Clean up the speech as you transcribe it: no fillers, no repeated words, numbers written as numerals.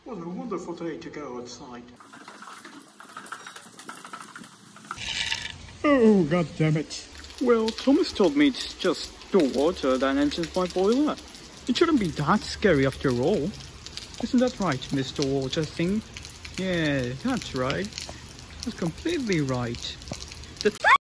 What a wonderful day to go outside. Oh, god damn it. Well, Thomas told me it's just the water that enters my boiler. It shouldn't be that scary after all. Isn't that right, Mr. Water Thing? Yeah, that's right. That's completely right.